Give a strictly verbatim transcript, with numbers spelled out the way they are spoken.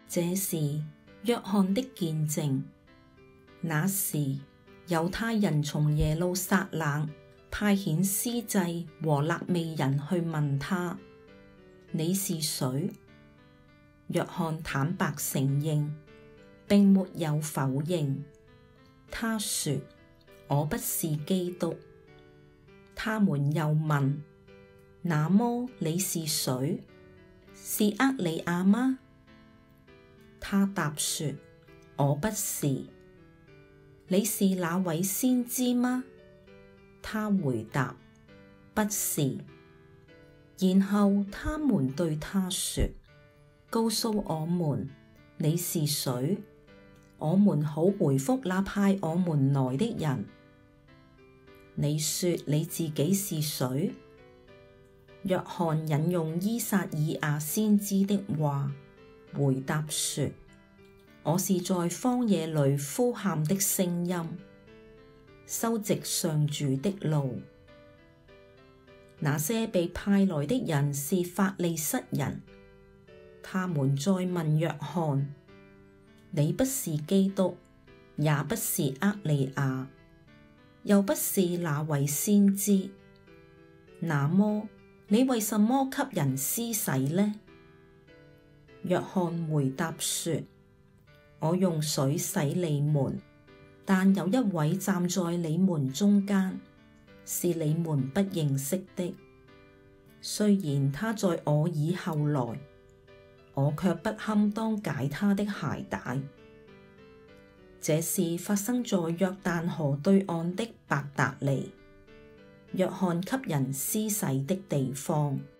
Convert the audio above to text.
這是約翰的見證。那時，猶太人從耶路撒冷派遣司祭和肋未人去問他：你是誰？約翰坦白承認，並沒有否認。他說：我不是基督。他們又問：那麼你是誰？是厄里亞嗎？他答說：我不是。你是那位先知嗎？他回答：不是。然後他們對他說：告訴我們你是誰，我們好回覆那派我們來的人。你說你自己是誰？約翰引用依撒意亞先知的話，回答說：我是在荒野裏呼喊的聲音，修直上主的路。那些被派來的人是法利塞人，他們再問約翰：你不是基督，也不是厄里亞，又不是那位先知，那麼你為什麼給人施洗呢？約翰回答說：我用水洗你們，但有一位站在你們中間，是你們不認識的。雖然他在我以後來，我卻不堪當解他的鞋帶。這事發生在約旦河對岸的伯達尼，約翰給人施洗的地方。